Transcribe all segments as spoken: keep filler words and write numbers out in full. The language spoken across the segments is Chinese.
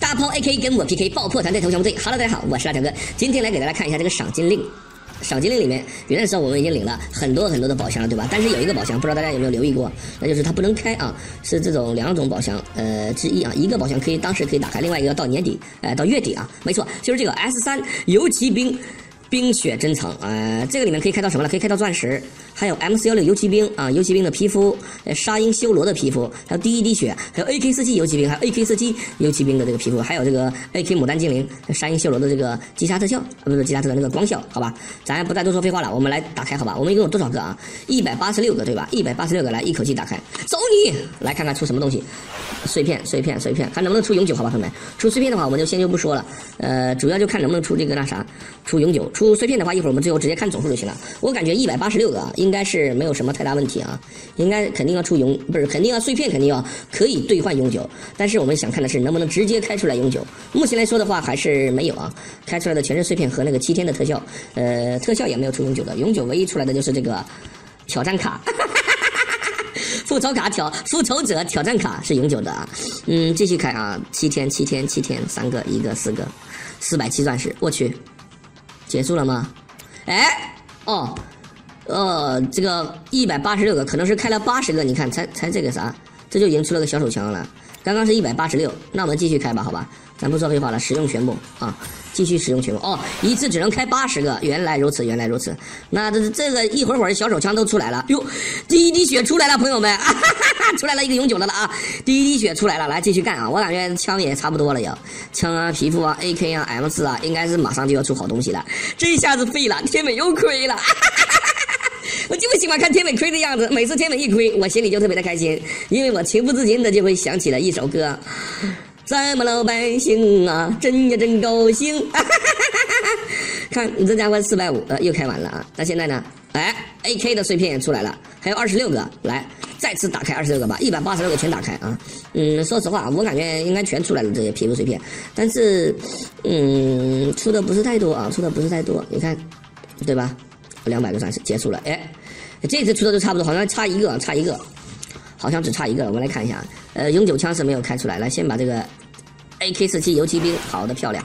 大炮 A K 跟我 P K 爆破团队投降部队。Hello， 大家好，我是辣条哥，今天来给大家看一下这个赏金令。赏金令里面，原来的时候我们已经领了很多很多的宝箱了，对吧？但是有一个宝箱，不知道大家有没有留意过，那就是它不能开啊，是这种两种宝箱呃之一啊，一个宝箱可以当时可以打开，另外一个要到年底，呃到月底啊，没错，就是这个 S 三 游骑兵。冰雪珍藏，呃，这个里面可以开到什么了？可以开到钻石，还有 M 四一六 游骑兵啊，游骑兵的皮肤，呃，沙鹰修罗的皮肤，还有第一滴血，还有 A K 四七 游骑兵，还有 A K 四七 游骑兵的这个皮肤，还有这个 A K 牡丹精灵，沙鹰修罗的这个击杀特效，啊，不是击杀特效那个光效，好吧？咱不再多说废话了，我们来打开，好吧？我们一共有多少个啊？一百八十六个，对吧？一百八十六个，来一口气打开，走你！来看看出什么东西，碎片，碎片，碎片，看能不能出永久，好吧，朋友们？出碎片的话，我们就先就不说了，呃，主要就看能不能出这个那啥，出永久。出碎片的话，一会儿我们最后直接看总数就行了。我感觉一百八十六个啊，应该是没有什么太大问题啊，应该肯定要出永，不是肯定要碎片，肯定要可以兑换永久。但是我们想看的是能不能直接开出来永久。目前来说的话还是没有啊，开出来的全是碎片和那个七天的特效，呃，特效也没有出永久的，永久唯一出来的就是这个挑战卡。复仇卡挑复仇者挑战卡是永久的啊，嗯，继续开啊，七天七天七天，三个一个四个，四百七钻石，我去。结束了吗？哎，哦，呃，这个一百八十六个，可能是开了八十个，你看，才才这个啥，这就已经出了个小手枪了。刚刚是一百八十六，那我们继续开吧，好吧，咱不说废话了，使用全部啊，继续使用全部。哦，一次只能开八十个，原来如此，原来如此。那这这个一会儿会儿小手枪都出来了，哟，第一滴血出来了，朋友们，啊、哈哈哈，出来了一个永久的了啊，第一滴血出来了，来继续干啊！我感觉枪也差不多了要，枪啊、皮肤啊、A K 啊、M 四啊，应该是马上就要出好东西了。这一下子废了，天美又亏了。我就不喜欢看天美亏的样子，每次天美一亏，我心里就特别的开心，因为我情不自禁的就会想起了一首歌，咱们老百姓啊，真呀真高兴。看你这家伙四百五，呃，又开完了啊！那现在呢？哎 ，A K 的碎片也出来了，还有二十六个，来再次打开二十六个吧，一百八十六个全打开啊！嗯，说实话，我感觉应该全出来了这些皮肤碎片，但是，嗯，出的不是太多啊，出的不是太多，你看，对吧？两百个钻石结束了，哎，这次出的就差不多，好像差一个，差一个，好像只差一个。我们来看一下，呃，永久枪是没有开出来，来先把这个 A K 四七 游骑兵，好的漂亮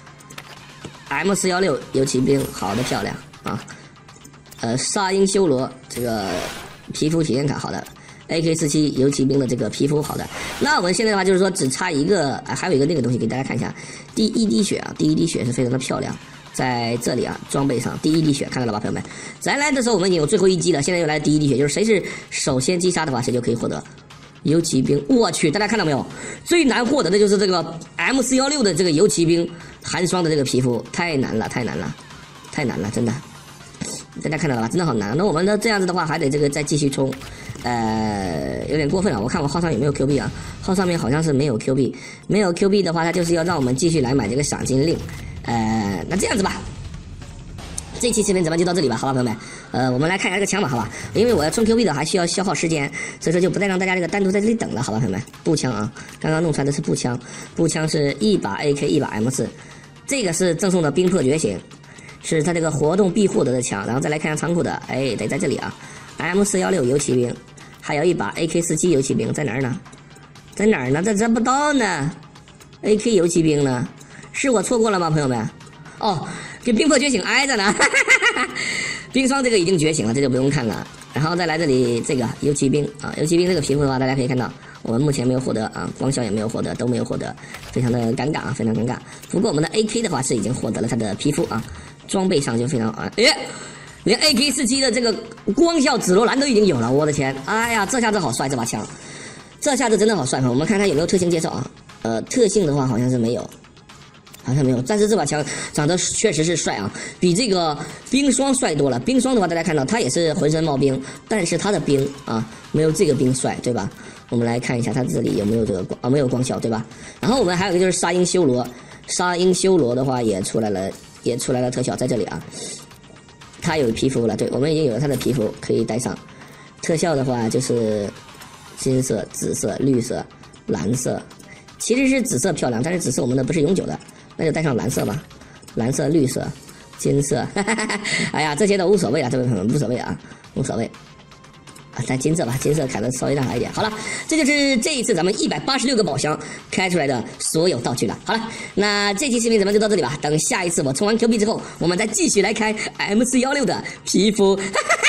，M 四一六 游骑兵，好的漂亮啊，呃，沙鹰修罗这个皮肤体验卡，好的 ，A K 四七 游骑兵的这个皮肤，好的。那我们现在的话就是说只差一个，啊、还有一个那个东西给大家看一下，第一滴血啊，第一滴血是非常的漂亮。在这里啊，装备上第一滴血看到了吧，朋友们？咱来的时候我们已经有最后一击了，现在又来第一滴血，就是谁是首先击杀的话，谁就可以获得游骑兵。我去，大家看到没有？最难获得的就是这个 M 四一六 的这个游骑兵寒霜的这个皮肤，太难了，太难了，太难了，真的。大家看到了吧？真的好难。那我们的这样子的话，还得这个再继续冲，呃，有点过分了。我看我号上有没有 Q 币啊？号上面好像是没有 Q 币，没有 Q 币的话，它就是要让我们继续来买这个赏金令。呃，那这样子吧，这期视频咱们就到这里吧，好吧，朋友们。呃，我们来看一下这个枪吧，好吧，因为我要充 Q 币的还需要消耗时间，所以说就不再让大家这个单独在这里等了，好吧，朋友们。步枪啊，刚刚弄出来的是步枪，步枪是一把 A K， 一把 M 四，这个是赠送的冰魄觉醒，是他这个活动必获得的枪。然后再来看一下仓库的，哎，得在这里啊 ，M 四一六 游骑兵，还有一把 A K 四七 游骑兵在哪儿呢？在哪儿呢？这这不到呢 ，A K 游骑兵呢？是我错过了吗，朋友们？哦，跟冰魄觉醒挨着呢，冰霜这个已经觉醒了，这就不用看了。然后再来这里这个游骑兵啊，游骑兵这个皮肤的话，大家可以看到，我们目前没有获得啊，光效也没有获得，都没有获得，非常的尴尬啊，非常尴尬。不过我们的 A K 的话是已经获得了它的皮肤啊，装备上就非常啊，哎，连 A K 四七 的这个光效紫罗兰都已经有了，我的天，哎呀，这下子好帅这把枪，这下子真的好帅！我们看看有没有特性介绍啊，呃，特性的话好像是没有。好像没有，但是这把枪长得确实是帅啊，比这个冰霜帅多了。冰霜的话，大家看到它也是浑身冒冰，但是它的冰啊没有这个冰帅，对吧？我们来看一下它这里有没有这个光啊，没有光效，对吧？然后我们还有一个就是沙鹰修罗，沙鹰修罗的话也出来了，也出来了特效在这里啊，它有皮肤了，对，我们已经有了它的皮肤可以戴上。特效的话就是金色、紫色、绿色、蓝色，其实是紫色漂亮，但是紫色我们的不是永久的。那就带上蓝色吧，蓝色、绿色、金色，哈哈哈，哎呀，这些都无所谓啊，这位朋友们无所谓啊，无所谓。 带金色吧，金色开的稍微大一点。好了，这就是这一次咱们一百八十六个宝箱开出来的所有道具了。好了，那这期视频咱们就到这里吧。等下一次我充完 Q 币之后，我们再继续来开 M 四一六的皮肤。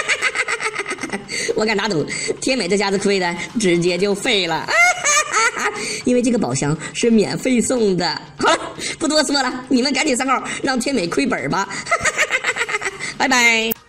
我敢打赌，天美这下子亏的直接就废了，因为这个宝箱是免费送的。好了，不多说了，你们赶紧上号让天美亏本吧。拜拜。